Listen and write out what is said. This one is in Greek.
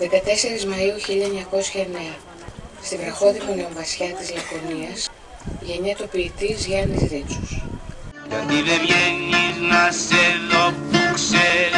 Μαΐου 1909, στη βραχώδικο νεοβασιά της Λακωνίας, γεννιέται ο ποιητής Γιάννης Ρίτσος. Γιατί δεν βγαίνεις να σε δω που ξέρεις